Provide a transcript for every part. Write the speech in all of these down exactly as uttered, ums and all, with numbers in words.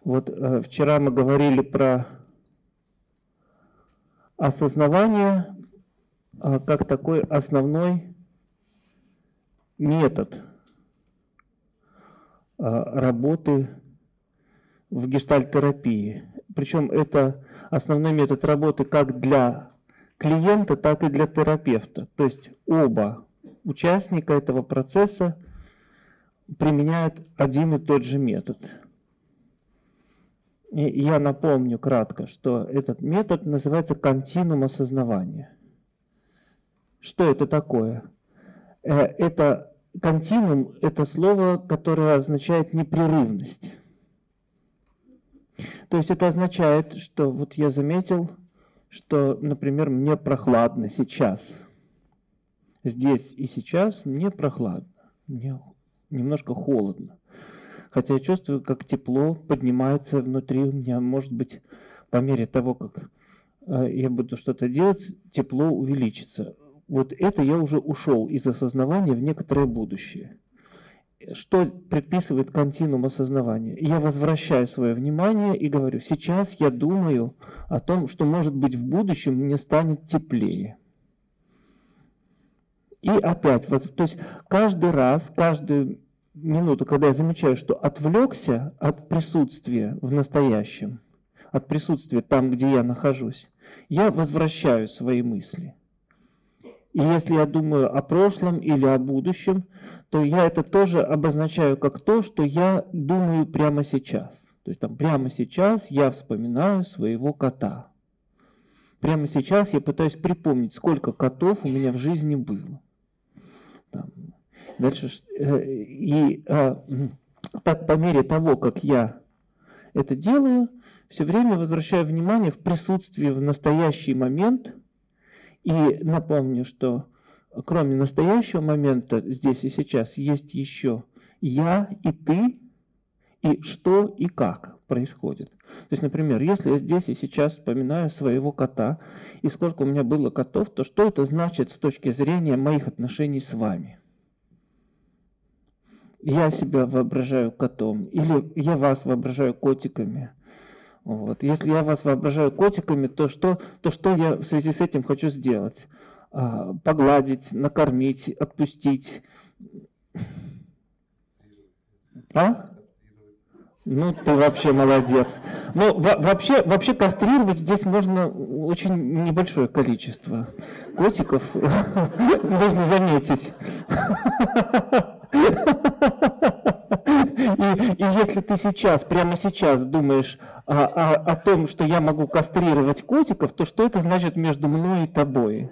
Вот э, вчера мы говорили про осознавание э, как такой основной метод э, работы в гештальт-терапии. Причем это основной метод работы как для клиента, так и для терапевта. То есть оба участника этого процесса применяют один и тот же метод. И я напомню кратко, что этот метод называется континуум осознавания. Что это такое? Это континуум – это слово, которое означает непрерывность. То есть это означает, что вот я заметил, что, например, мне прохладно сейчас. Здесь и сейчас мне прохладно, мне немножко холодно. Хотя я чувствую, как тепло поднимается внутри у меня. Может быть, по мере того, как я буду что-то делать, тепло увеличится. Вот это я уже ушел из осознавания в некоторое будущее. Что предписывает континуум осознавания? Я возвращаю свое внимание и говорю, сейчас я думаю о том, что, может быть, в будущем мне станет теплее. И опять, то есть каждый раз, каждую минуту, когда я замечаю, что отвлекся от присутствия в настоящем, от присутствия там, где я нахожусь, я возвращаю свои мысли. И если я думаю о прошлом или о будущем, то я это тоже обозначаю как то, что я думаю прямо сейчас. То есть там прямо сейчас я вспоминаю своего кота. Прямо сейчас я пытаюсь припомнить, сколько котов у меня в жизни было. Там. Дальше, и а, так по мере того, как я это делаю, все время возвращаю внимание в присутствие в настоящий момент. И напомню, что кроме настоящего момента здесь и сейчас есть еще я и ты, и что и как происходит. То есть, например, если я здесь и сейчас вспоминаю своего кота, и сколько у меня было котов, то что это значит с точки зрения моих отношений с вами? Я себя воображаю котом, или я вас воображаю котиками. Вот. Если я вас воображаю котиками, то что, то что я в связи с этим хочу сделать? А, погладить, накормить, отпустить. А? Ну, ты вообще молодец. Ну, вообще, вообще кастрировать здесь можно очень небольшое количество котиков, можно заметить. И, и если ты сейчас, прямо сейчас думаешь о, о, о том, что я могу кастрировать котиков, то что это значит между мной и тобой?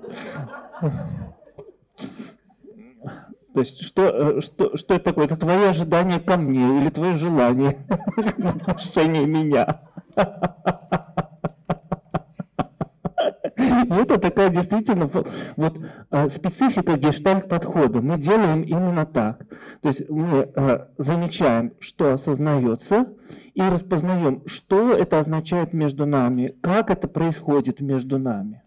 То есть, что, что, что это такое? Это твои ожидания ко мне или твое желание в отношении меня? И это такая действительно вот, специфика гештальт-подхода. Мы делаем именно так. То есть мы замечаем, что осознается, и распознаем, что это означает между нами, как это происходит между нами.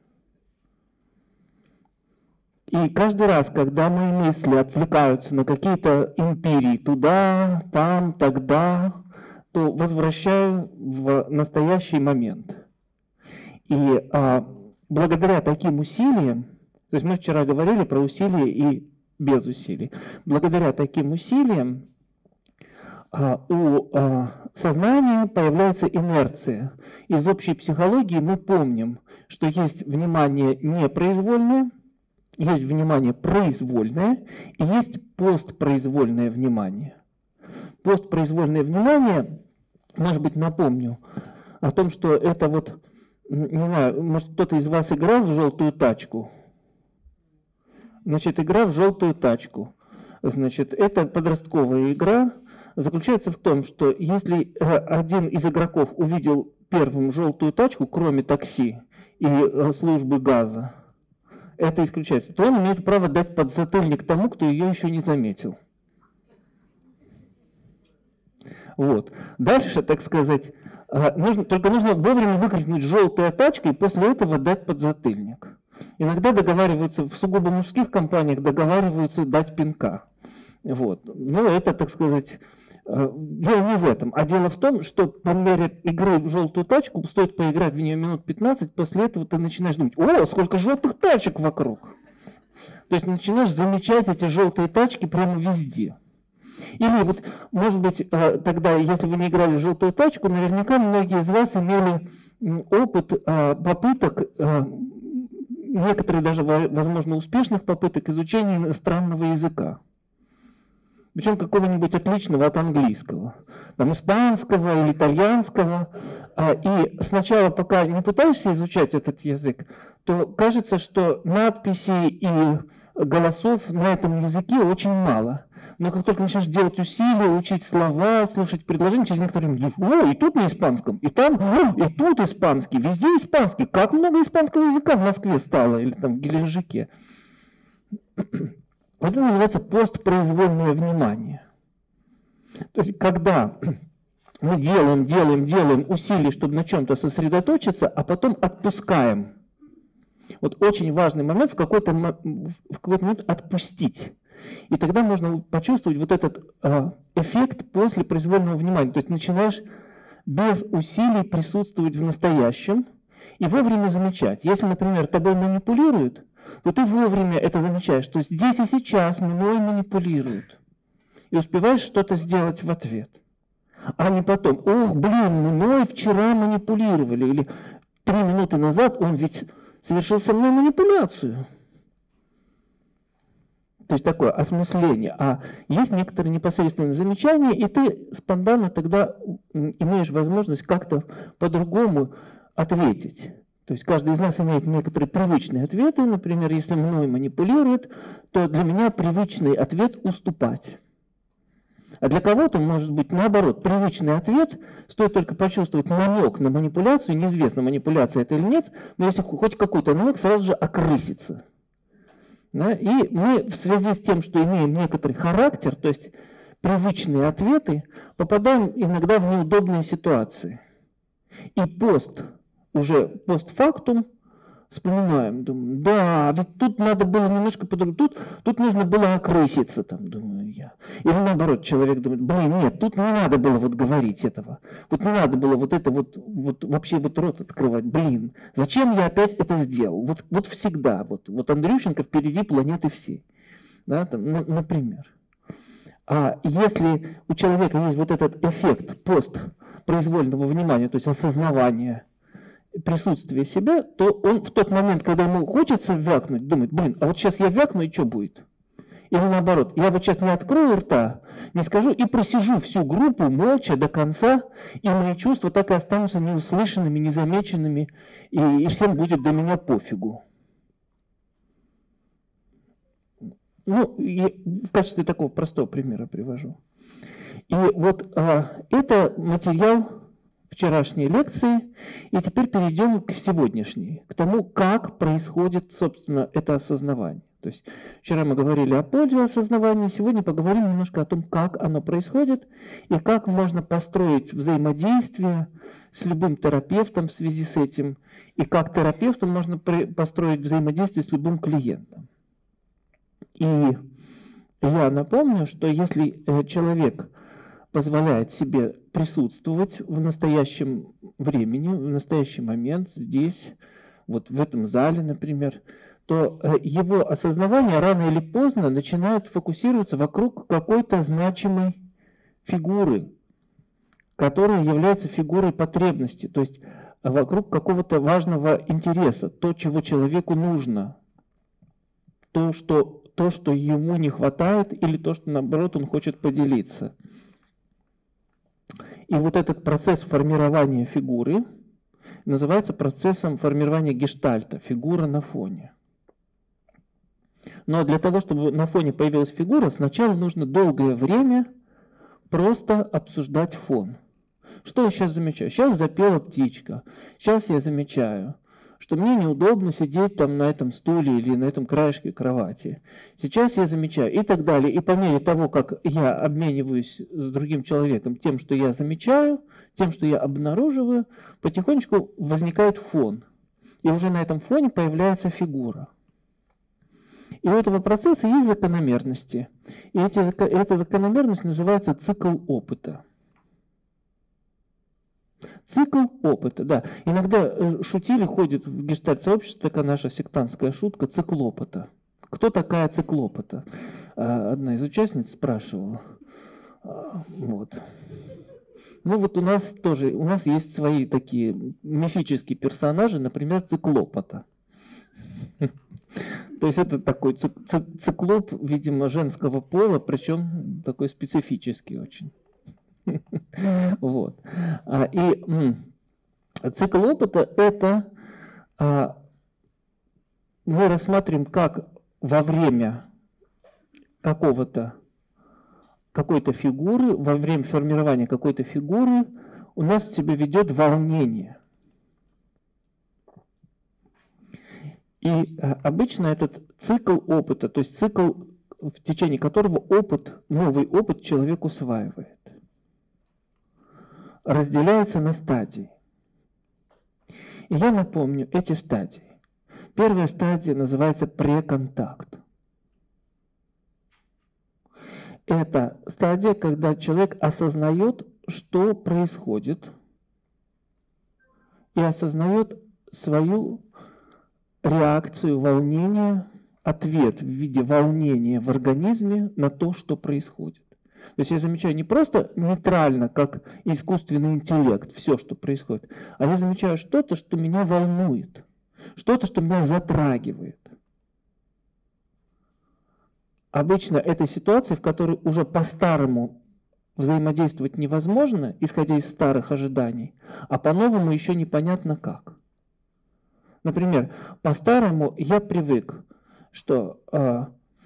И каждый раз, когда мои мысли отвлекаются на какие-то империи, туда, там, тогда, то возвращаю в настоящий момент. И а, благодаря таким усилиям, то есть мы вчера говорили про усилия и без усилий, благодаря таким усилиям а, у а, сознания появляется инерция. Из общей психологии мы помним, что есть внимание непроизвольное, есть внимание произвольное и есть постпроизвольное внимание. Постпроизвольное внимание, может быть, напомню о том, что это вот, не знаю, может, кто-то из вас играл в желтую тачку? Значит, игра в желтую тачку. Значит, это подростковая игра. Заключается в том, что если один из игроков увидел первым желтую тачку, кроме такси и службы газа, это исключается, то он имеет право дать подзатыльник тому, кто ее еще не заметил. Вот. Дальше, так сказать, нужно, только нужно вовремя выкрикнуть «желтая тачка» и после этого дать подзатыльник. Иногда договариваются, в сугубо мужских компаниях договариваются дать пинка. Вот. Но это, так сказать, Дело не в этом, а дело в том, что по мере игры в желтую тачку, стоит поиграть в нее минут пятнадцать, после этого ты начинаешь думать: о, сколько желтых тачек вокруг. То есть начинаешь замечать эти желтые тачки прямо везде. Или вот, может быть, тогда, если вы не играли в желтую тачку, наверняка многие из вас имели опыт попыток, некоторые даже, возможно, успешных попыток изучения иностранного языка. Причем какого-нибудь отличного от английского, там, испанского или итальянского. И сначала, пока не пытаешься изучать этот язык, то кажется, что надписей и голосов на этом языке очень мало. Но как только начинаешь делать усилия, учить слова, слушать предложения, через некоторое время думаешь: о, и тут на испанском, и там, о, и тут испанский, везде испанский. Как много испанского языка в Москве стало, или там в Геленджике. Это называется постпроизвольное внимание. То есть, когда мы делаем, делаем, делаем усилия, чтобы на чем-то сосредоточиться, а потом отпускаем. Вот очень важный момент в какой-то, в какой-то момент отпустить. И тогда можно почувствовать вот этот э, эффект после произвольного внимания. То есть начинаешь без усилий присутствовать в настоящем и вовремя замечать. Если, например, тобой манипулируют, то ты вовремя это замечаешь, что здесь и сейчас мной манипулируют. И успеваешь что-то сделать в ответ. А не потом: ох, блин, мной вчера манипулировали. Или три минуты назад он ведь совершил со мной манипуляцию. То есть такое осмысление. А есть некоторые непосредственные замечания, и ты спонтанно тогда имеешь возможность как-то по-другому ответить. То есть каждый из нас имеет некоторые привычные ответы. Например, если мной манипулируют, то для меня привычный ответ — уступать. А для кого-то может быть наоборот. Привычный ответ, стоит только почувствовать намек на манипуляцию, неизвестно, манипуляция это или нет, но если хоть какой-то намек, сразу же окрысится. Да? И мы в связи с тем, что имеем некоторый характер, то есть привычные ответы, попадаем иногда в неудобные ситуации. И пост, уже постфактум, вспоминаем, думаем: да, ведь тут надо было немножко по-другому, тут, тут нужно было окрыситься, там, думаю я. Или наоборот, человек думает: блин, нет, тут не надо было вот говорить этого, вот не надо было вот это вот, вот вообще вот рот открывать, блин, зачем я опять это сделал, вот, вот всегда, вот, вот Андрющенко впереди планеты всей, да, там, ну, например. А если у человека есть вот этот эффект постпроизвольного внимания, то есть осознавания, присутствие себя, то он в тот момент, когда ему хочется вякнуть, думает: блин, а вот сейчас я вякну, и что будет? Или наоборот, я вот сейчас не открою рта, не скажу, и просижу всю группу молча до конца, и мои чувства так и останутся неуслышанными, незамеченными, и, и всем будет до меня пофигу. Ну, и в качестве такого простого примера привожу. И вот а, это материал вчерашней лекции, и теперь перейдем к сегодняшней, к тому, как происходит, собственно, это осознавание. То есть вчера мы говорили о пользе осознавания, сегодня поговорим немножко о том, как оно происходит, и как можно построить взаимодействие с любым терапевтом в связи с этим, и как терапевту можно построить взаимодействие с любым клиентом. И я напомню, что если человек позволяет себе присутствовать в настоящем времени, в настоящий момент, здесь, вот в этом зале, например, то его осознавание рано или поздно начинает фокусироваться вокруг какой-то значимой фигуры, которая является фигурой потребности, то есть вокруг какого-то важного интереса, то, чего человеку нужно, то, что, то, что ему не хватает, или то, что, наоборот, он хочет поделиться. И вот этот процесс формирования фигуры называется процессом формирования гештальта, фигура на фоне. Но для того, чтобы на фоне появилась фигура, сначала нужно долгое время просто обсуждать фон. Что я сейчас замечаю? Сейчас запела птичка. Сейчас я замечаю, что мне неудобно сидеть там на этом стуле или на этом краешке кровати. Сейчас я замечаю и так далее. И по мере того, как я обмениваюсь с другим человеком тем, что я замечаю, тем, что я обнаруживаю, потихонечку возникает фон. И уже на этом фоне появляется фигура. И у этого процесса есть закономерности. И И эти, эта закономерность называется цикл опыта. Цикл опыта, да. Иногда шутили, ходит в гештальт-сообществе такая наша сектантская шутка, цикл опыта. Кто такая цикл опыта? Одна из участниц спрашивала. Вот. Ну вот у нас тоже, у нас есть свои такие мифические персонажи, например, циклопота. То есть это такой циклоп, видимо, женского пола, причем такой специфический очень. Вот. И цикл опыта это мы рассматриваем как во время какого-то какой-то фигуры, во время формирования какой-то фигуры у нас себя ведет волнение. И обычно этот цикл опыта, то есть цикл, в течение которого опыт, новый опыт человек усваивает, разделяется на стадии. И я напомню эти стадии. Первая стадия называется преконтакт. Это стадия, когда человек осознает, что происходит, и осознает свою реакцию волнения, ответ в виде волнения в организме на то, что происходит. То есть я замечаю не просто нейтрально, как искусственный интеллект, все, что происходит, а я замечаю что-то, что меня волнует, что-то, что меня затрагивает. Обычно это ситуация, в которой уже по-старому взаимодействовать невозможно, исходя из старых ожиданий, а по-новому еще непонятно как. Например, по-старому я привык, что э,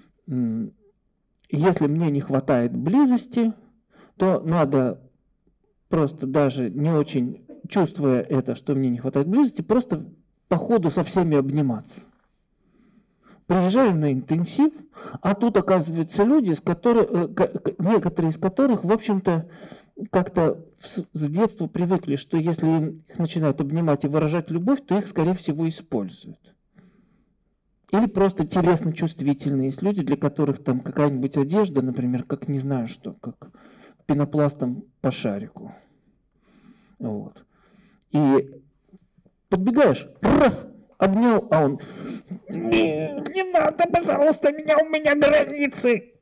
если мне не хватает близости, то надо просто даже не очень чувствуя это, что мне не хватает близости, просто по ходу со всеми обниматься. Приезжаю на интенсив, а тут оказываются люди, с которых, некоторые из которых, в общем-то, как-то с детства привыкли, что если их начинают обнимать и выражать любовь, то их, скорее всего, используют. Или просто телесно-чувствительные. Есть люди, для которых там какая-нибудь одежда, например, как не знаю что, как пенопластом по шарику. Вот. И подбегаешь, раз, обнял, а он: не, не надо, пожалуйста, меня, у меня границы.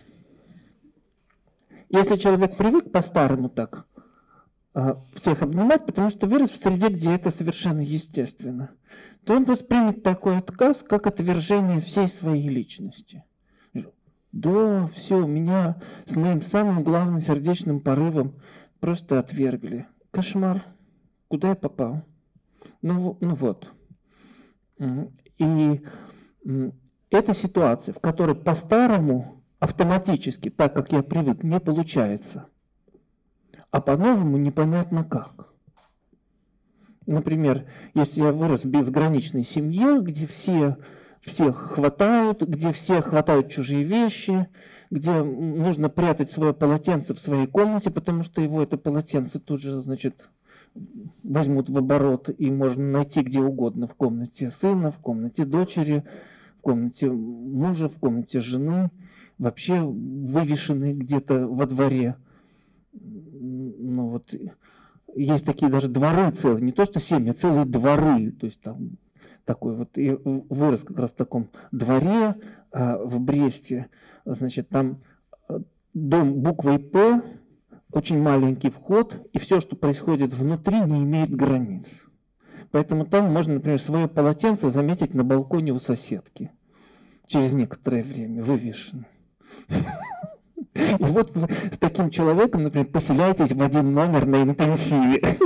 Если человек привык по-старому так а, всех обнимать, потому что вырос в среде, где это совершенно естественно, то он воспримет такой отказ, как отвержение всей своей личности. Да, все, меня с моим самым главным сердечным порывом просто отвергли. Кошмар. Куда я попал? Ну, ну вот. И эта ситуация, в которой по-старому автоматически, так как я привык, не получается, а по-новому непонятно как. Например, если я вырос в безграничной семье, где все всех хватают, где все хватают чужие вещи, где нужно прятать свое полотенце в своей комнате, потому что его это полотенце тут же, значит, возьмут в оборот, и можно найти где угодно, в комнате сына, в комнате дочери, в комнате мужа, в комнате жены, вообще вывешены где-то во дворе. Ну вот, есть такие даже дворы целые, не то что семьи, а целые дворы, то есть там такой вот, и вырос как раз в таком дворе а, в Бресте, значит, там дом буквой «П», очень маленький вход, и все, что происходит внутри, не имеет границ. Поэтому там можно, например, свое полотенце заметить на балконе у соседки. Через некоторое время вывешено. И вот вы с таким человеком, например, поселяетесь в один номер на интенсиве.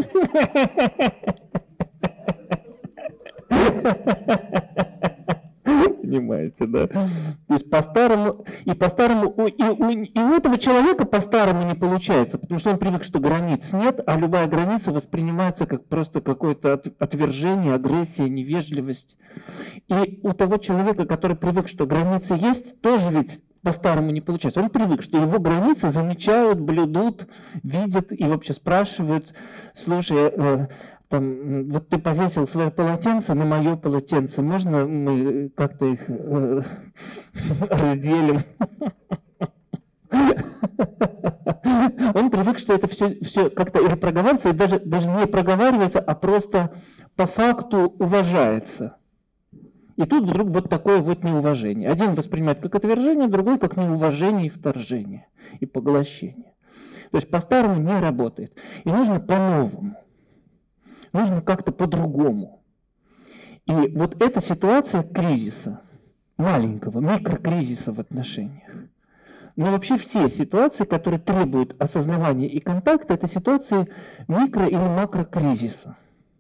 Понимаете, да? То есть по-старому, и по-старому, и, и, и у этого человека по-старому не получается, потому что он привык, что границ нет, а любая граница воспринимается как просто какое-то от, отвержение, агрессия, невежливость. И у того человека, который привык, что границы есть, тоже ведь по-старому не получается. Он привык, что его границы замечают, блюдут, видят и вообще спрашивают: слушай, э, там, вот ты повесил свое полотенце на мое полотенце, можно мы как-то их э, разделим? Он привык, что это все, все как-то или проговаривается, и даже, даже не проговаривается, а просто по факту уважается. И тут вдруг вот такое вот неуважение. Один воспринимает как отвержение, другой как неуважение и вторжение, и поглощение. То есть по-старому не работает. И нужно по-новому. Нужно как-то по-другому. И вот эта ситуация кризиса, маленького, микрокризиса в отношениях. Но вообще все ситуации, которые требуют осознавания и контакта, это ситуации микро- или макрокризиса.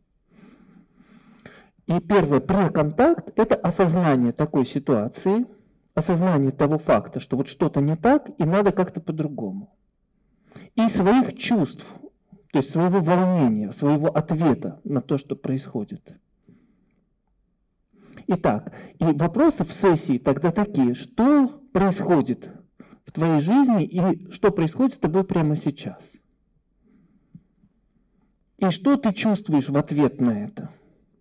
И первое, преконтакт – это осознание такой ситуации, осознание того факта, что вот что-то не так, и надо как-то по-другому. И своих чувств, то есть своего волнения, своего ответа на то, что происходит. Итак, и вопросы в сессии тогда такие, что происходит в твоей жизни и что происходит с тобой прямо сейчас? И что ты чувствуешь в ответ на это?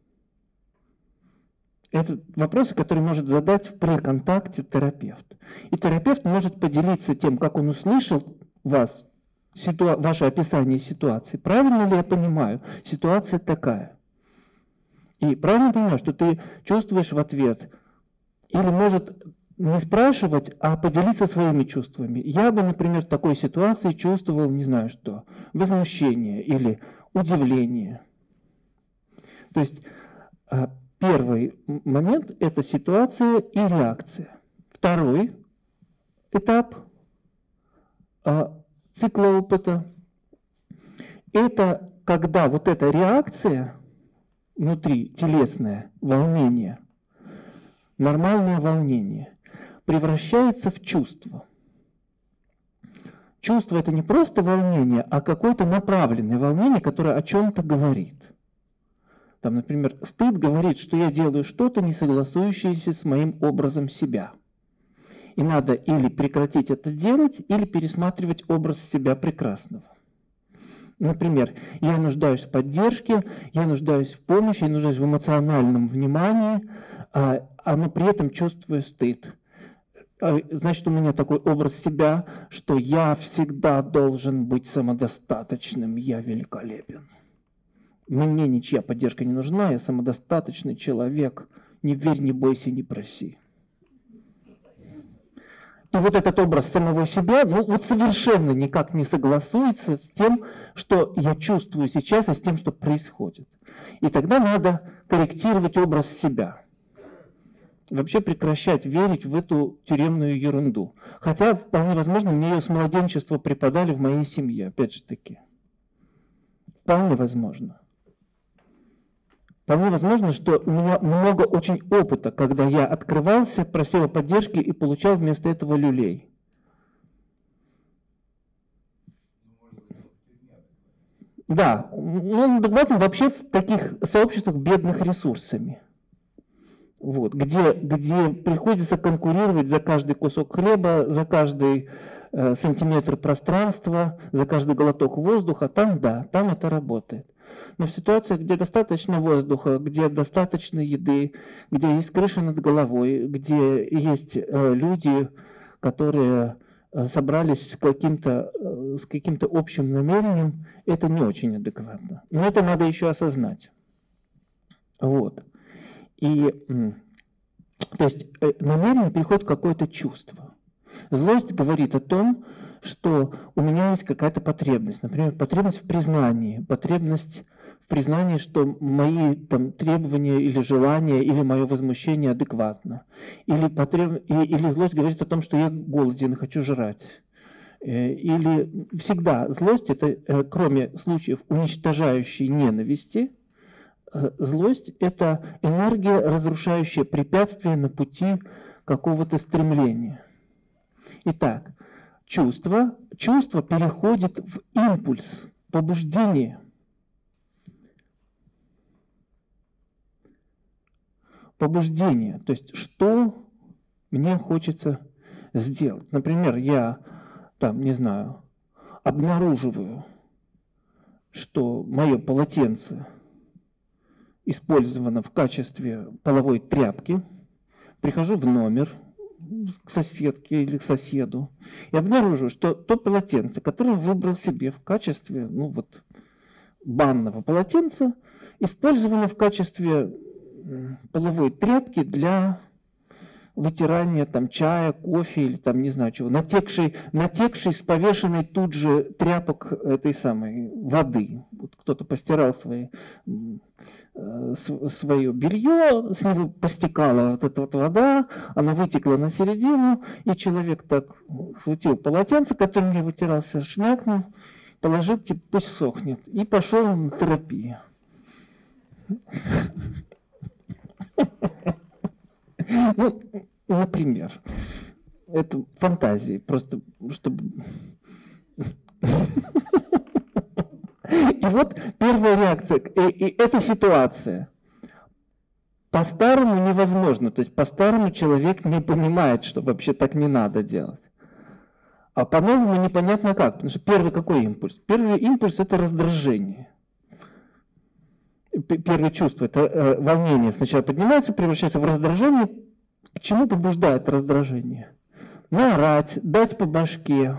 Это вопросы, которые может задать в преконтакте терапевт. И терапевт может поделиться тем, как он услышал вас, ситуа- ваше описание ситуации. Правильно ли я понимаю? Ситуация такая. И правильно понимаю, что ты чувствуешь в ответ, или может не спрашивать, а поделиться своими чувствами. Я бы, например, в такой ситуации чувствовал, не знаю что, возмущение или удивление. То есть первый момент – это ситуация и реакция. Второй этап цикла опыта – это когда вот эта реакция внутри, телесное волнение, нормальное волнение, превращается в чувство. Чувство – это не просто волнение, а какое-то направленное волнение, которое о чем-то говорит. Там, например, стыд говорит, что я делаю что-то, не согласующееся с моим образом себя. И надо или прекратить это делать, или пересматривать образ себя прекрасного. Например, я нуждаюсь в поддержке, я нуждаюсь в помощи, я нуждаюсь в эмоциональном внимании, а, но при этом чувствую стыд. Значит, у меня такой образ себя, что я всегда должен быть самодостаточным, я великолепен. Мне ничья поддержка не нужна, я самодостаточный человек, не верь, не бойся, не проси. И вот этот образ самого себя, ну вот совершенно никак не согласуется с тем, что я чувствую сейчас, и с тем, что происходит. И тогда надо корректировать образ себя. Вообще прекращать верить в эту тюремную ерунду. Хотя, вполне возможно, мне ее с младенчества преподали в моей семье, опять же таки. Вполне возможно. Вполне возможно, что у меня много очень опыта, когда я открывался, просил о поддержке и получал вместо этого люлей. Да, ну, адекватен вообще в таких сообществах бедных ресурсами. Вот, где, где приходится конкурировать за каждый кусок хлеба, за каждый э, сантиметр пространства, за каждый глоток воздуха, там да, там это работает. Но в ситуациях, где достаточно воздуха, где достаточно еды, где есть крыша над головой, где есть э, люди, которые э, собрались с каким-то э, с каким-то общим намерением, это не очень адекватно. Но это надо еще осознать. Вот. И, то есть, намерение переходит в какое-то чувство. Злость говорит о том, что у меня есть какая-то потребность. Например, потребность в признании, потребность в признании, что мои там, требования или желания, или мое возмущение адекватно. Или, потреб... или злость говорит о том, что я голоден и хочу жрать. Или всегда злость – это, кроме случаев уничтожающей ненависти, злость – это энергия, разрушающая препятствия на пути какого-то стремления. Итак, чувство, чувство переходит в импульс, побуждение. Побуждение, то есть что мне хочется сделать. Например, я, там, не знаю, обнаруживаю, что мое полотенце использовано в качестве половой тряпки, прихожу в номер, к соседке или к соседу и обнаруживаю, что то полотенце, которое он выбрал себе в качестве, ну вот, банного полотенца, использовано в качестве половой тряпки для вытирания там чая, кофе или там не знаю чего, натекший, натекший с повешенной тут же тряпок этой самой воды. Вот кто-то постирал свои, э, свое белье, с него постекала вот эта вот вода, она вытекла на середину, и человек так схватил полотенце, которым я вытирался, шмякнул, положил, типа, пусть сохнет, и пошел на терапию. Ну, например, это фантазии, просто чтобы... И вот первая реакция, и, и эта ситуация. По-старому невозможно, то есть по-старому человек не понимает, что вообще так не надо делать. А по-новому непонятно как, потому что первый какой импульс? Первый импульс – это раздражение. Первое чувство – это э, волнение. Сначала поднимается, превращается в раздражение. К чему побуждает раздражение? Наорать, дать по башке,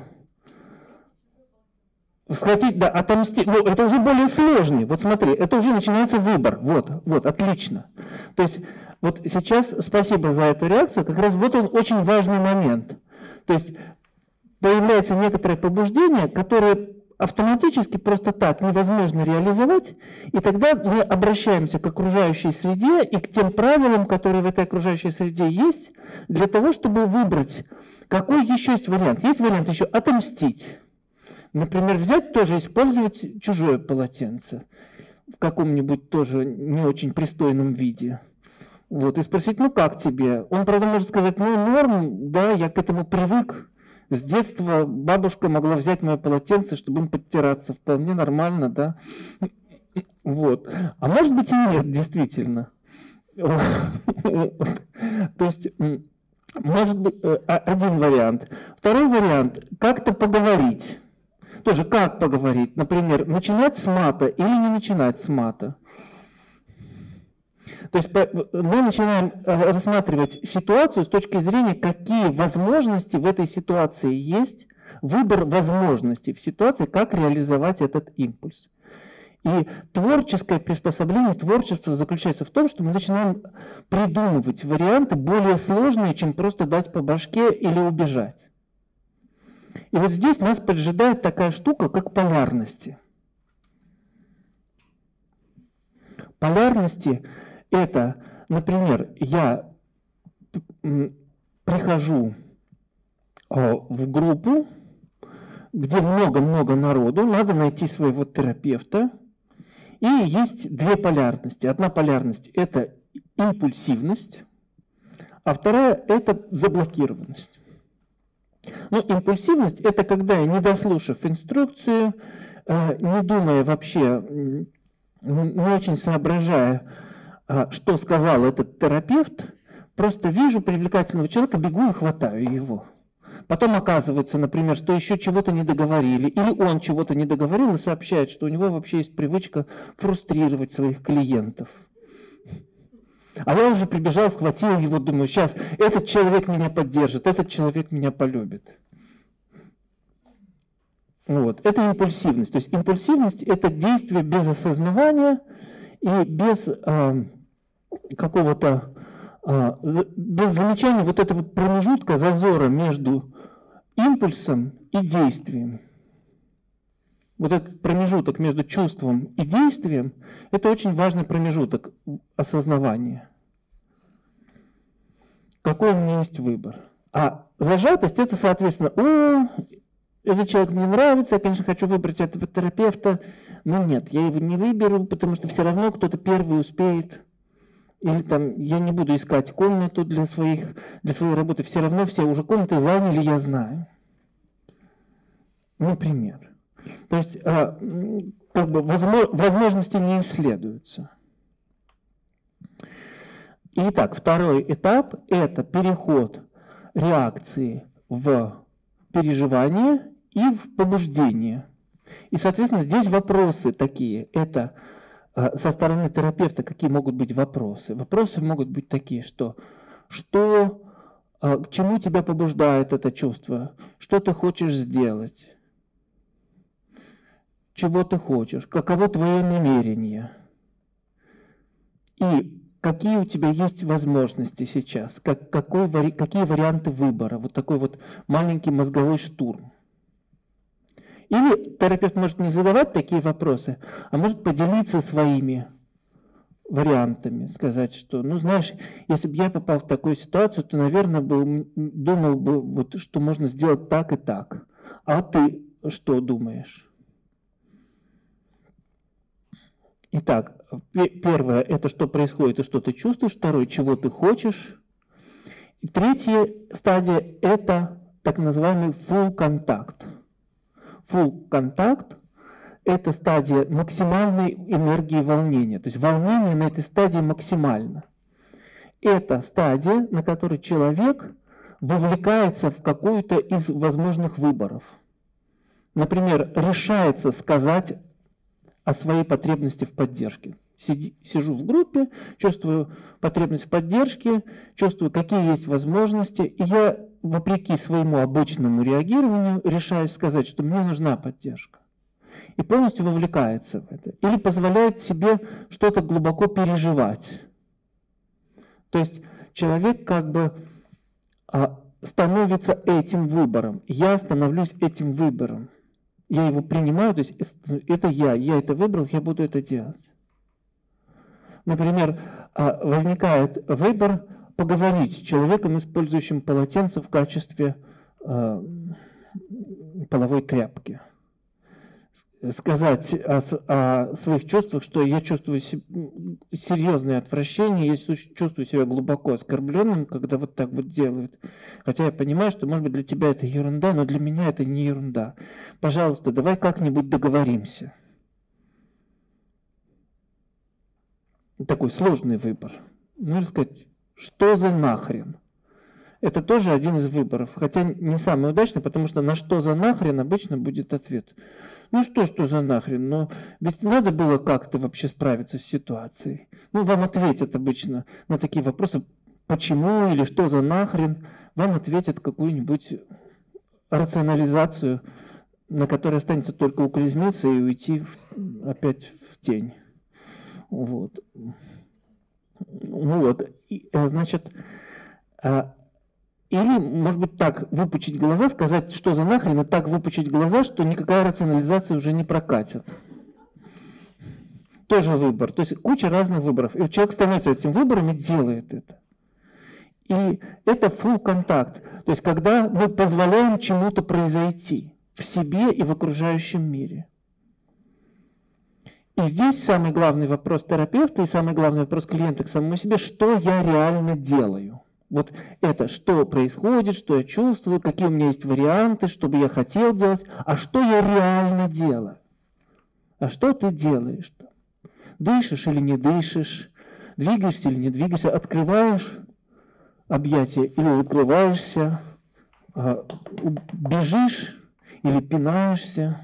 схватить, да, отомстить. Ну, это уже более сложный. Вот смотри, это уже начинается выбор. Вот, вот, отлично. То есть, вот сейчас спасибо за эту реакцию. Как раз вот он очень важный момент. То есть, появляется некоторое побуждение, которое автоматически просто так невозможно реализовать, и тогда мы обращаемся к окружающей среде и к тем правилам, которые в этой окружающей среде есть, для того, чтобы выбрать, какой еще есть вариант. Есть вариант еще отомстить. Например, взять тоже, использовать чужое полотенце в каком-нибудь тоже не очень пристойном виде. Вот, и спросить, ну как тебе? Он, правда, может сказать, ну норм, да, я к этому привык. С детства бабушка могла взять мое полотенце, чтобы им подтираться. Вполне нормально, да? Вот. А может быть и нет, действительно. То есть, может быть, один вариант. Второй вариант – как-то поговорить. Тоже как поговорить? Например, начинать с мата или не начинать с мата. То есть мы начинаем рассматривать ситуацию с точки зрения, какие возможности в этой ситуации есть, выбор возможностей в ситуации, как реализовать этот импульс. И творческое приспособление, творчество заключается в том, что мы начинаем придумывать варианты более сложные, чем просто дать по башке или убежать. И вот здесь нас поджидает такая штука, как полярности. Полярности – это, например, я прихожу в группу, где много-много народу, надо найти своего терапевта, и есть две полярности. Одна полярность – это импульсивность, а вторая – это заблокированность. Ну, импульсивность – это когда я, не дослушав инструкцию, не думая вообще, не очень соображая, что сказал этот терапевт, просто вижу привлекательного человека, бегу и хватаю его. Потом оказывается, например, что еще чего-то не договорили, или он чего-то не договорил и сообщает, что у него вообще есть привычка фрустрировать своих клиентов. А я уже прибежал, схватил его, думаю, сейчас этот человек меня поддержит, этот человек меня полюбит. Вот. Это импульсивность. То есть импульсивность – это действие без осознавания и без э, какого-то, э, без замечания вот этого промежутка, зазора между импульсом и действием. Вот этот промежуток между чувством и действием – это очень важный промежуток осознавания. Какой у меня есть выбор? А зажатость – это, соответственно, о, этот человек мне нравится, я, конечно, хочу выбрать этого терапевта, но нет, я его не выберу, потому что все равно кто-то первый успеет. Или там я не буду искать комнату для, своих, для своей работы, все равно все уже комнаты заняли, я знаю. Например. То есть как бы возможности не исследуются. Итак, второй этап – это переход реакции в переживание и в побуждение. И, соответственно, здесь вопросы такие. Это со стороны терапевта какие могут быть вопросы? Вопросы могут быть такие, что, что К чему тебя побуждает это чувство? Что ты хочешь сделать? Чего ты хочешь? Каково твое намерение? И какие у тебя есть возможности сейчас? Как, какой, какие варианты выбора? Вот такой вот маленький мозговой штурм. Или терапевт может не задавать такие вопросы, а может поделиться своими вариантами, сказать, что, ну, знаешь, если бы я попал в такую ситуацию, то, наверное, бы, думал бы, вот, что можно сделать так и так. А ты что думаешь? Итак, первое, это что происходит и что ты чувствуешь. Второе, чего ты хочешь. И третья стадия, это так называемый full contact. Full contact – это стадия максимальной энергии волнения. То есть волнение на этой стадии максимально. Это стадия, на которой человек вовлекается в какую-то из возможных выборов. Например, решается сказать о своей потребности в поддержке. Сиди, сижу в группе, чувствую потребность в поддержке, чувствую, какие есть возможности, и я, вопреки своему обычному реагированию, решаюсь сказать, что мне нужна поддержка. И полностью вовлекается в это. Или позволяет себе что-то глубоко переживать. То есть человек как бы а, становится этим выбором. Я становлюсь этим выбором. Я его принимаю, то есть это я, я это выбрал, я буду это делать. Например, возникает выбор поговорить с человеком, использующим полотенце в качестве э, половой тряпки. Сказать о, о своих чувствах, что я чувствую серьезное отвращение, я чувствую себя глубоко оскорбленным, когда вот так вот делают. Хотя я понимаю, что, может быть, для тебя это ерунда, но для меня это не ерунда. Пожалуйста, давай как-нибудь договоримся. Такой сложный выбор. Ну, или сказать, что за нахрен? Это тоже один из выборов, хотя не самый удачный, потому что на что за нахрен обычно будет ответ. Ну что, что за нахрен, но ведь надо было как-то вообще справиться с ситуацией. Ну, вам ответят обычно на такие вопросы, почему или что за нахрен, вам ответят какую-нибудь рационализацию, на которой останется только уколезнуться и уйти в, опять в тень. Вот. Ну вот, и, значит, или, может быть, так выпучить глаза, сказать, что за нахрен, и так выпучить глаза, что никакая рационализация уже не прокатит. Тоже выбор. То есть куча разных выборов. И человек становится этим выбором и делает это. И это full контакт. То есть когда мы позволяем чему-то произойти в себе и в окружающем мире. И здесь самый главный вопрос терапевта и самый главный вопрос клиента к самому себе, что я реально делаю. Вот это, что происходит, что я чувствую, какие у меня есть варианты, что бы я хотел делать, а что я реально делаю. А что ты делаешь? Дышишь или не дышишь, двигаешься или не двигаешься, открываешь объятия или закрываешься, бежишь или пинаешься.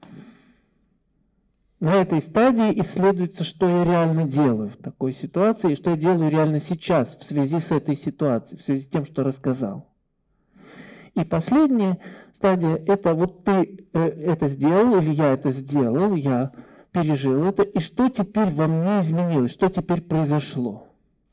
На этой стадии исследуется, что я реально делаю в такой ситуации, и что я делаю реально сейчас в связи с этой ситуацией, в связи с тем, что рассказал. И последняя стадия – это вот ты это сделал, или я это сделал, я пережил это, и что теперь во мне изменилось, что теперь произошло.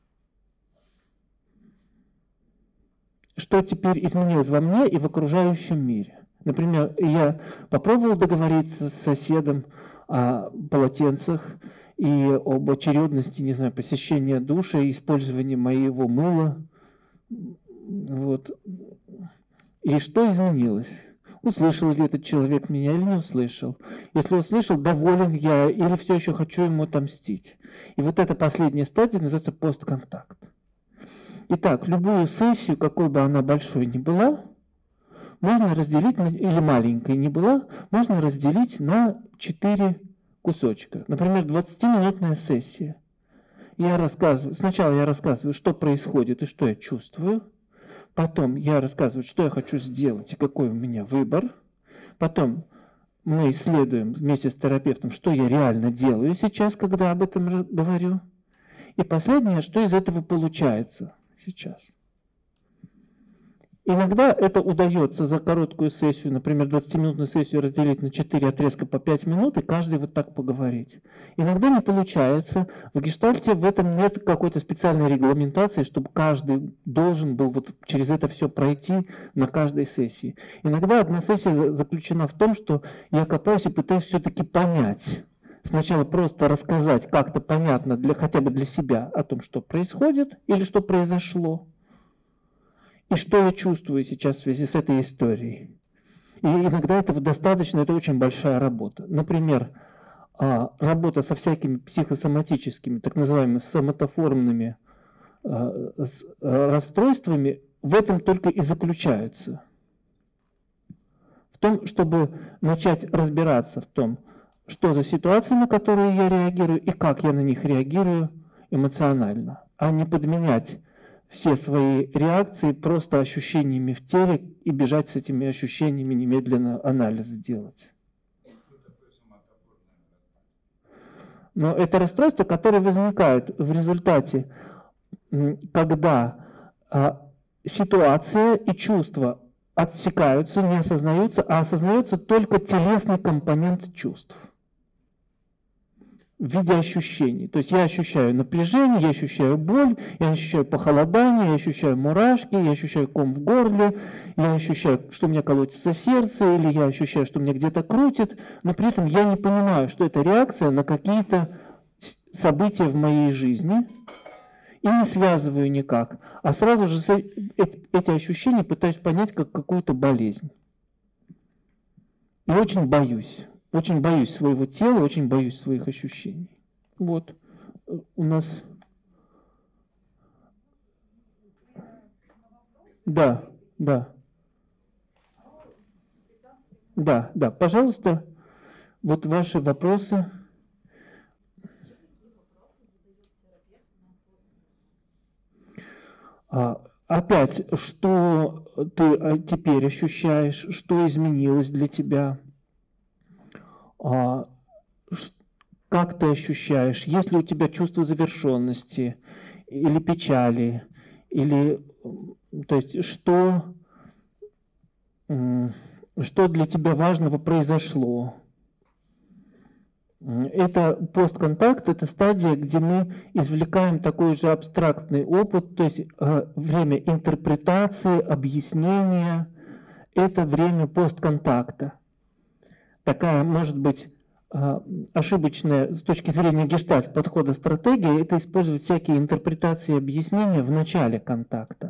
Что теперь изменилось во мне и в окружающем мире. Например, я попробовал договориться с соседом о полотенцах и об очередности, не знаю, посещения душа и использования моего мыла. Вот. И что изменилось? Услышал ли этот человек меня или не услышал? Если услышал, доволен я или все еще хочу ему отомстить? И вот эта последняя стадия называется постконтакт. Итак, любую сессию, какой бы она большой ни была, можно разделить, на, или маленькой ни была, можно разделить на четыре кусочка. Например, двадцатиминутная сессия. Я рассказываю, сначала я рассказываю, что происходит и что я чувствую. Потом я рассказываю, что я хочу сделать и какой у меня выбор. Потом мы исследуем вместе с терапевтом, что я реально делаю сейчас, когда об этом говорю. И последнее, что из этого получается сейчас. Иногда это удается за короткую сессию, например, двадцатиминутную сессию разделить на четыре отрезка по пять минут, и каждый вот так поговорить. Иногда не получается. В гештальте в этом нет какой-то специальной регламентации, чтобы каждый должен был вот через это все пройти на каждой сессии. Иногда одна сессия заключена в том, что я копаюсь и пытаюсь все-таки понять. Сначала просто рассказать как-то понятно для, хотя бы для себя о том, что происходит или что произошло. И что я чувствую сейчас в связи с этой историей. И иногда этого достаточно, это очень большая работа. Например, работа со всякими психосоматическими, так называемыми соматоформными расстройствами в этом только и заключается. В том, чтобы начать разбираться в том, что за ситуации, на которые я реагирую, и как я на них реагирую эмоционально, а не подменять все свои реакции просто ощущениями в теле и бежать с этими ощущениями немедленно анализ делать. Но это расстройство, которое возникает в результате, когда а, ситуация и чувства отсекаются, не осознаются, а осознается только телесный компонент чувств в виде ощущений. То есть я ощущаю напряжение, я ощущаю боль, я ощущаю похолодание, я ощущаю мурашки, я ощущаю ком в горле, я ощущаю, что у меня колотится сердце, или я ощущаю, что меня где-то крутит, но при этом я не понимаю, что это реакция на какие-то события в моей жизни, и не связываю никак, а сразу же эти ощущения пытаюсь понять как какую-то болезнь. И очень боюсь. Очень боюсь своего тела, очень боюсь своих ощущений. Вот у нас... Да, да. Да, да, пожалуйста, вот ваши вопросы. А, опять, что ты теперь ощущаешь, что изменилось для тебя? А, как ты ощущаешь? Есть ли у тебя чувство завершенности или печали? Или, то есть, что, что для тебя важного произошло? Это постконтакт, это стадия, где мы извлекаем такой же абстрактный опыт, то есть э, время интерпретации, объяснения, это время постконтакта. Такая, может быть, э, ошибочная с точки зрения гештальт подхода стратегия, это использовать всякие интерпретации и объяснения в начале контакта.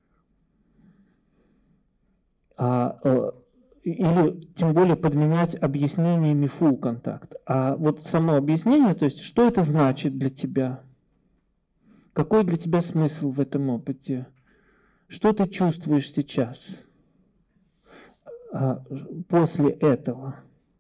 А, э, или тем более подменять объяснениями full контакт. А вот само объяснение, то есть что это значит для тебя? Какой для тебя смысл в этом опыте? Что ты чувствуешь сейчас а, после этого?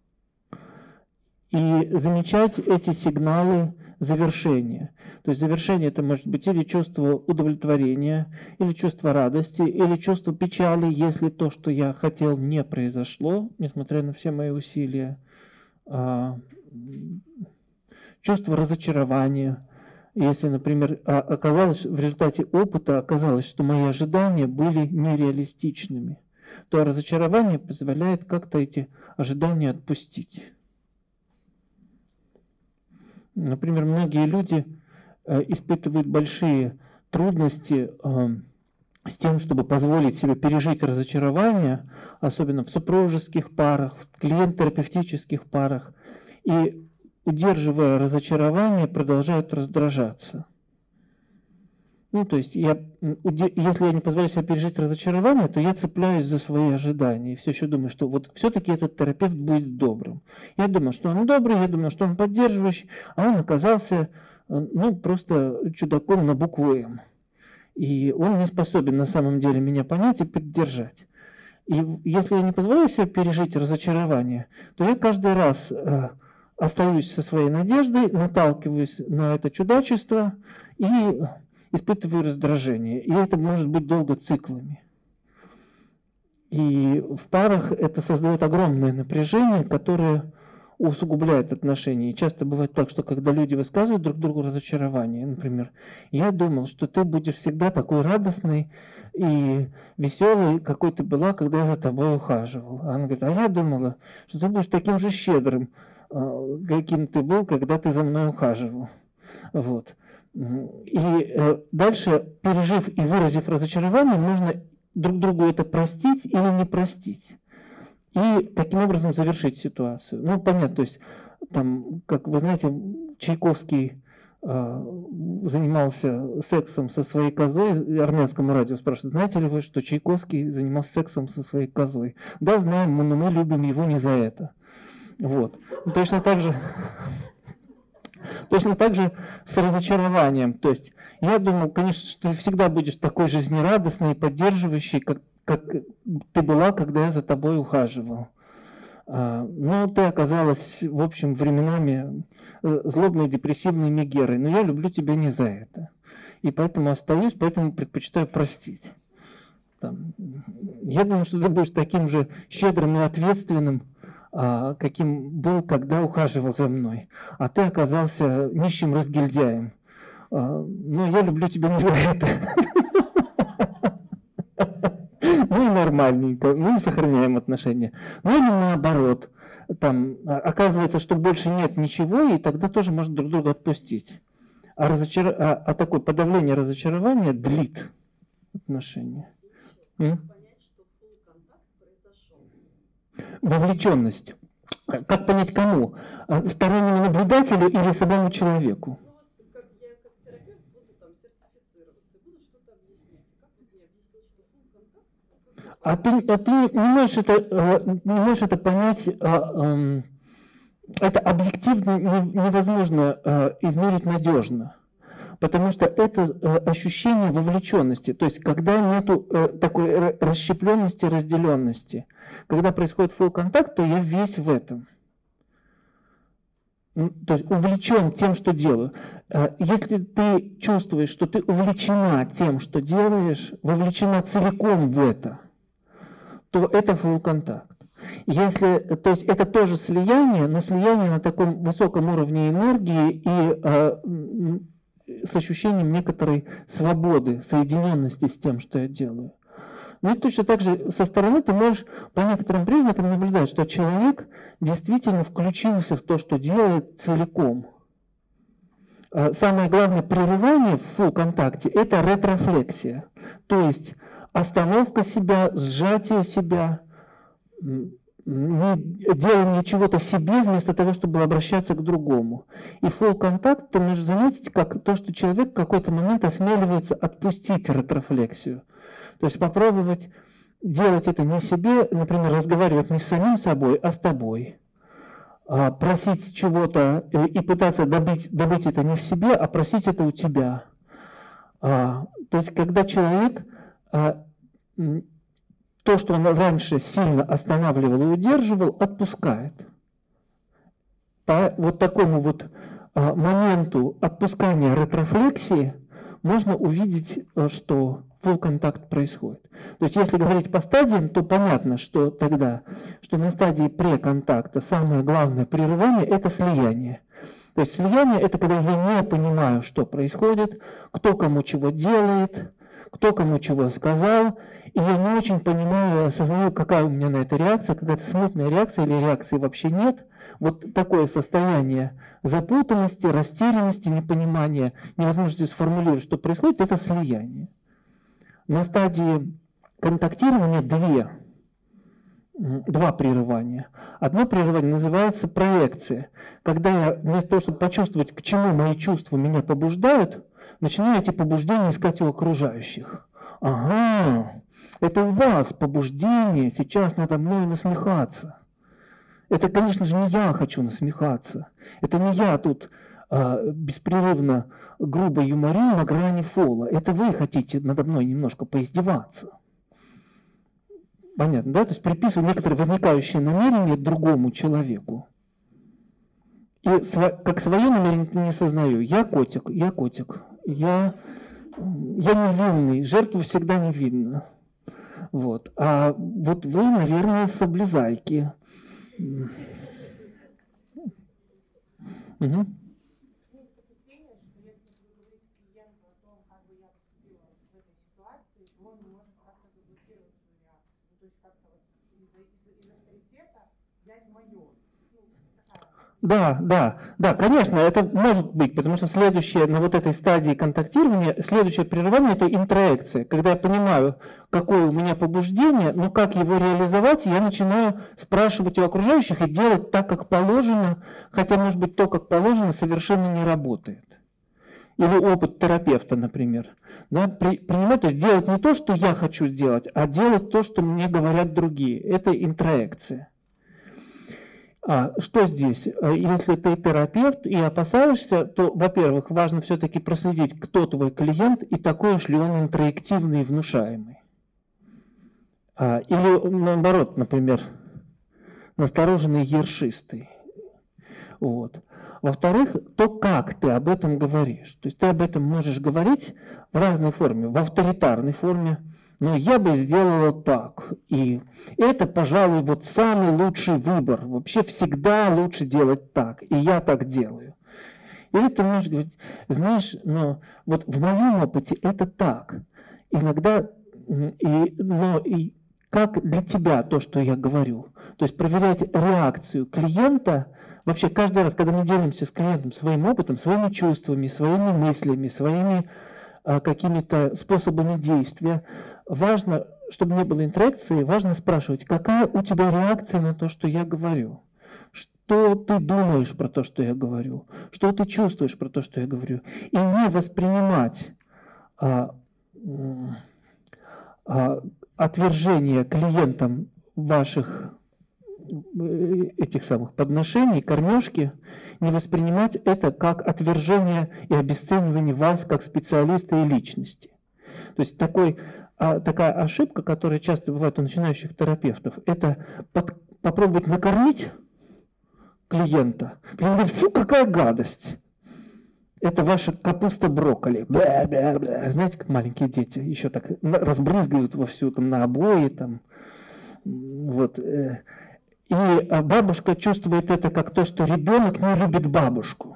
И замечать эти сигналы завершения. То есть завершение это может быть или чувство удовлетворения, или чувство радости, или чувство печали, если то, что я хотел, не произошло, несмотря на все мои усилия. Чувство разочарования. Если, например, оказалось в результате опыта, оказалось, что мои ожидания были нереалистичными, то разочарование позволяет как-то эти ожидания отпустить. Например, многие люди испытывают большие трудности э, с тем, чтобы позволить себе пережить разочарование, особенно в супружеских парах, в клиент-терапевтических парах, и, удерживая разочарование, продолжают раздражаться. Ну, то есть, я, если я не позволяю себе пережить разочарование, то я цепляюсь за свои ожидания и все еще думаю, что вот все-таки этот терапевт будет добрым. Я думал, что он добрый, я думал, что он поддерживающий, а он оказался... ну, просто чудаком на букву «М». И он не способен на самом деле меня понять и поддержать. И если я не позволяю себе пережить разочарование, то я каждый раз э, остаюсь со своей надеждой, наталкиваюсь на это чудачество и испытываю раздражение. И это может быть долго циклами. И в парах это создает огромное напряжение, которое усугубляет отношения. И часто бывает так, что когда люди высказывают друг другу разочарование, например, я думал, что ты будешь всегда такой радостный, и веселой, какой ты была, когда я за тобой ухаживал. А она говорит, а я думала, что ты будешь таким же щедрым, каким ты был, когда ты за мной ухаживал. Вот. И дальше, пережив и выразив разочарование, можно друг другу это простить или не простить. И таким образом завершить ситуацию. Ну, понятно, то есть, там, как вы знаете, Чайковский э, занимался сексом со своей козой, армянскому радио спрашивают, знаете ли вы, что Чайковский занимался сексом со своей козой? Да, знаем, но мы любим его не за это. Вот. Ну, точно так же, точно так же с разочарованием. То есть, я думаю, конечно, что ты всегда будешь такой жизнерадостный и поддерживающий, как как ты была, когда я за тобой ухаживал. Но ты оказалась, в общем, временами злобной, депрессивной мегерой. Но я люблю тебя не за это. И поэтому остаюсь, поэтому предпочитаю простить. Там, я думаю, что ты будешь таким же щедрым и ответственным, каким был, когда ухаживал за мной. А ты оказался нищим разгильдяем. Но я люблю тебя не за это. Ну и нормальненько, ну и сохраняем отношения. Ну или наоборот, там оказывается, что больше нет ничего, и тогда тоже можно друг друга отпустить. А, разочар... а, а такое подавление разочарования длит отношения. М? Вовлеченность. Как понять кому? Стороннему наблюдателю или самому человеку? А ты, а ты не, можешь это, не можешь это понять, это объективно невозможно измерить надежно, потому что это ощущение вовлеченности, то есть когда нету такой расщепленности, разделенности. Когда происходит full контакт, то я весь в этом. То есть увлечен тем, что делаю. Если ты чувствуешь, что ты увлечена тем, что делаешь, вовлечена целиком в это, то это full контакт. Если, то есть это тоже слияние, но слияние на таком высоком уровне энергии и э, с ощущением некоторой свободы, соединенности с тем, что я делаю. Ну и точно так же со стороны ты можешь по некоторым признакам наблюдать, что человек действительно включился в то, что делает целиком. Самое главное прерывание в full контакте – это ретрофлексия, то есть остановка себя, сжатие себя, делание чего-то себе вместо того, чтобы обращаться к другому. И full контакт ты можешь заметить как то, что человек в какой-то момент осмеливается отпустить ретрофлексию. То есть попробовать делать это не себе, например, разговаривать не с самим собой, а с тобой. Просить чего-то и пытаться добыть, добыть это не в себе, а просить это у тебя. То есть когда человек то, что он раньше сильно останавливал и удерживал, отпускает. По вот такому вот моменту отпускания ретрофлексии можно увидеть, что full контакт происходит. То есть если говорить по стадиям, то понятно, что тогда, что на стадии преконтакта самое главное прерывание – это слияние. То есть слияние – это когда я не понимаю, что происходит, кто кому чего делает, кто кому чего сказал, и я не очень понимаю, осознаю, какая у меня на это реакция, какая-то смутная реакция или реакции вообще нет. Вот такое состояние запутанности, растерянности, непонимания, невозможности сформулировать, что происходит, это слияние. На стадии контактирования две, два прерывания. Одно прерывание называется проекция, когда я вместо того, чтобы почувствовать, к чему мои чувства меня побуждают, начинаю эти побуждения искать у окружающих. Ага, это у вас побуждение сейчас надо мной насмехаться. Это, конечно же, не я хочу насмехаться. Это не я тут э, беспрерывно грубо юморю на грани фола. Это вы хотите надо мной немножко поиздеваться. Понятно, да? То есть приписываю некоторые возникающие намерения другому человеку. И сво, как свое намерение не сознаю. Я котик, я котик. Я, я невинный. Жертву всегда не видно. Вот. А вот вы, наверное, соблизайки. Угу. он может как-то заблокировать свою реакцию. Ну, то есть как-то вот из, из, из авторитета взять мое. Да, да, да, конечно, это может быть, потому что следующее, на вот этой стадии контактирования, следующее прерывание – это интроекция. Когда я понимаю, какое у меня побуждение, но как его реализовать, я начинаю спрашивать у окружающих и делать так, как положено, хотя, может быть, то, как положено, совершенно не работает. Или опыт терапевта, например. Да, при, принимать, то есть делать не то, что я хочу сделать, а делать то, что мне говорят другие. Это интроекция. А что здесь? Если ты терапевт и опасаешься, то, во-первых, важно все-таки проследить, кто твой клиент и такой уж ли он интроективный и внушаемый. А, или наоборот, например, настороженный ершистый. Вот. Во-вторых, то, как ты об этом говоришь. То есть ты об этом можешь говорить в разной форме, в авторитарной форме. Но я бы сделала так. И это, пожалуй, вот самый лучший выбор. Вообще всегда лучше делать так. И я так делаю. Или ты можешь говорить, знаешь, но вот в моем опыте это так. Иногда, и, но и как для тебя то, что я говорю. То есть проверять реакцию клиента. Вообще каждый раз, когда мы делимся с клиентом своим опытом, своими чувствами, своими мыслями, своими а, какими-то способами действия, важно, чтобы не было интроекции, важно спрашивать, какая у тебя реакция на то, что я говорю. Что ты думаешь про то, что я говорю? Что ты чувствуешь про то, что я говорю? И не воспринимать а, а, отвержение клиентам ваших этих самых подношений, кормежки, не воспринимать это как отвержение и обесценивание вас как специалиста и личности. То есть такой, а, такая ошибка, которая часто бывает у начинающих терапевтов, это под, попробовать накормить клиента. Клиент говорит, фу, какая гадость. Это ваша капуста брокколи. Бля, бля, бля. Знаете, как маленькие дети еще так разбрызгивают вовсю там, на обои. Там, вот. И бабушка чувствует это как то, что ребенок не любит бабушку.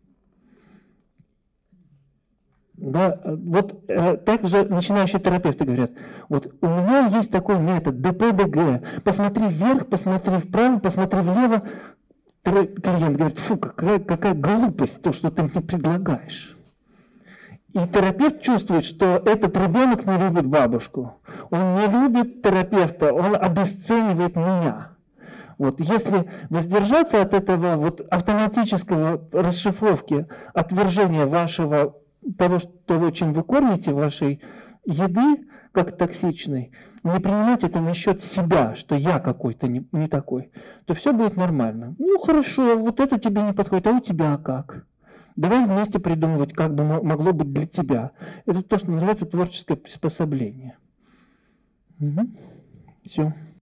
Да, вот э, также начинающие терапевты говорят, вот у меня есть такой метод дэ пэ дэ гэ, посмотри вверх, посмотри вправо, посмотри влево. Клиент говорит, фу, какая, какая глупость то, что ты мне предлагаешь. И терапевт чувствует, что этот ребенок не любит бабушку. Он не любит терапевта, он обесценивает меня. Вот, если воздержаться от этого вот, автоматического расшифровки, отвержения вашего, того, того, чем вы кормите, вашей еды, как токсичной, не принимать это на счет себя, что я какой-то не, не такой, то все будет нормально. Ну хорошо, вот это тебе не подходит, а у тебя как? Давай вместе придумывать, как бы могло быть для тебя. Это то, что называется творческое приспособление. Угу. Все.